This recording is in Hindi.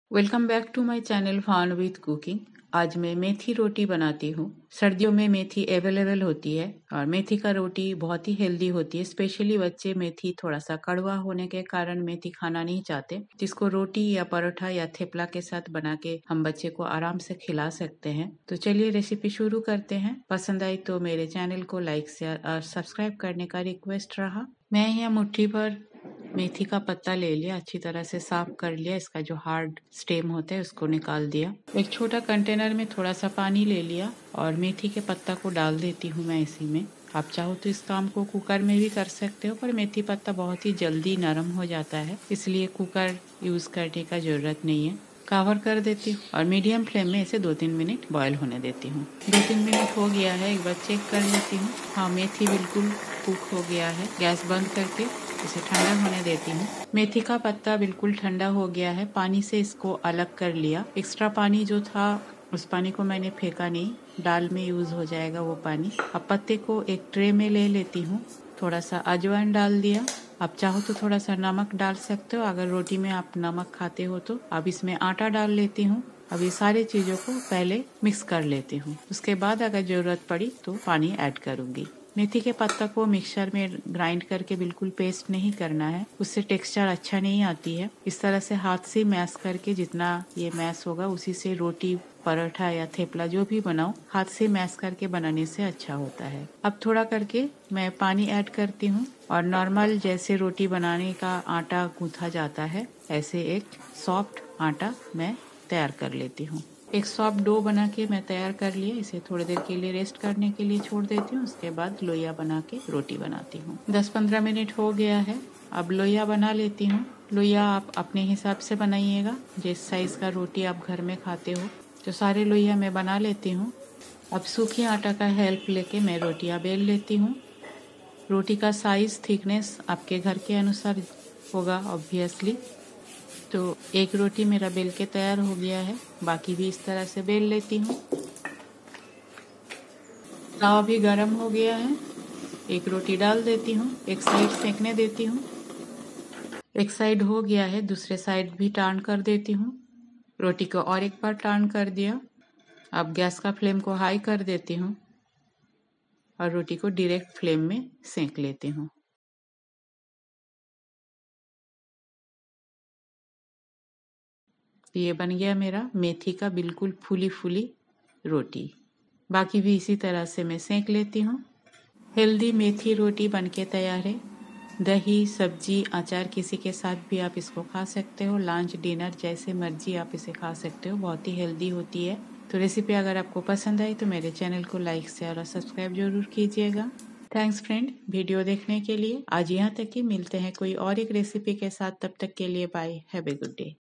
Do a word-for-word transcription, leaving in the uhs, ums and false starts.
Welcome back to my channel fun with cooking. आज मैं मेथी रोटी बनाती हूँ। सर्दियों में मेथी अवेलेबल होती है और मेथी का रोटी बहुत ही हेल्दी होती है। स्पेशली बच्चे मेथी थोड़ा सा कड़वा होने के कारण मेथी खाना नहीं चाहते, जिसको रोटी या परोठा या थेपला के साथ बना के हम बच्चे को आराम से खिला सकते हैं। तो चलिए रेसिपी शुरू करते हैं। पसंद आई तो मेरे चैनल को लाइक शेयर और सब्सक्राइब करने का रिक्वेस्ट रहा। मैं यहाँ मुट्ठी भर मेथी का पत्ता ले लिया, अच्छी तरह से साफ कर लिया। इसका जो हार्ड स्टेम होता है उसको निकाल दिया। एक छोटा कंटेनर में थोड़ा सा पानी ले लिया और मेथी के पत्ता को डाल देती हूँ मैं इसी में। आप चाहो तो इस काम को कुकर में भी कर सकते हो, पर मेथी पत्ता बहुत ही जल्दी नरम हो जाता है, इसलिए कुकर यूज करने का जरूरत नहीं है। कवर कर देती हूँ और मीडियम फ्लेम में इसे दो तीन मिनट बॉईल होने देती हूँ। दो तीन मिनट हो गया है, एक बार चेक कर लेती हूँ। हाँ, मेथी बिल्कुल कुक हो गया है। गैस बंद करके इसे ठंडा होने देती हूँ। मेथी का पत्ता बिल्कुल ठंडा हो गया है। पानी से इसको अलग कर लिया। एक्स्ट्रा पानी जो था उस पानी को मैंने फेंका नहीं, दाल में यूज हो जाएगा वो पानी। अब पत्ते को एक ट्रे में ले लेती हूँ। थोड़ा सा अजवाइन डाल दिया। आप चाहो तो थोड़ा सा नमक डाल सकते हो, अगर रोटी में आप नमक खाते हो तो। अब इसमें आटा डाल लेती हूँ। अब ये सारी चीजों को पहले मिक्स कर लेती हूँ। उसके बाद अगर जरूरत पड़ी तो पानी ऐड करूंगी। मेथी के पत्ता को मिक्सचर में ग्राइंड करके बिल्कुल पेस्ट नहीं करना है, उससे टेक्सचर अच्छा नहीं आती है। इस तरह से हाथ से मैश करके जितना ये मैश होगा उसी से रोटी, पराठा या थेपला जो भी बनाओ, हाथ से मैश करके बनाने से अच्छा होता है। अब थोड़ा करके मैं पानी ऐड करती हूँ और नॉर्मल जैसे रोटी बनाने का आटा गूंथा जाता है, ऐसे एक सॉफ्ट आटा मैं तैयार कर लेती हूँ। एक सॉफ्ट डो बना के मैं तैयार कर लिया। इसे थोड़ी देर के लिए रेस्ट करने के लिए छोड़ देती हूँ। उसके बाद लोइया बना के रोटी बनाती हूँ। दस पंद्रह मिनट हो गया है। अब लोइया बना लेती हूँ। लोइया आप अपने हिसाब से बनाइएगा, जिस साइज का रोटी आप घर में खाते हो। तो सारे लोइया मैं बना लेती हूँ। अब सूखी आटा का हेल्प लेके मैं रोटियाँ बेल लेती हूँ। रोटी का साइज, थिकनेस आपके घर के अनुसार होगा ऑब्वियसली। तो एक रोटी मेरा बेल के तैयार हो गया है, बाकी भी इस तरह से बेल लेती हूँ। तवा भी गर्म हो गया है। एक रोटी डाल देती हूँ, एक साइड सेकने देती हूँ। एक साइड हो गया है, दूसरे साइड भी टर्न कर देती हूँ। रोटी को और एक बार टर्न कर दिया। अब गैस का फ्लेम को हाई कर देती हूँ और रोटी को डायरेक्ट फ्लेम में सेंक लेती हूँ। ये बन गया मेरा मेथी का बिल्कुल फूली फूली रोटी। बाकी भी इसी तरह से मैं सेंक लेती हूँ। हेल्दी मेथी रोटी बनके तैयार है। दही, सब्जी, अचार किसी के साथ भी आप इसको खा सकते हो। लंच, डिनर जैसे मर्जी आप इसे खा सकते हो। बहुत ही हेल्दी होती है। तो रेसिपी अगर आपको पसंद आई तो मेरे चैनल को लाइक, शेयर और सब्सक्राइब जरूर कीजिएगा। थैंक्स फ्रेंड वीडियो देखने के लिए। आज यहाँ तक ही, मिलते हैं कोई और एक रेसिपी के साथ। तब तक के लिए bye, have a good day.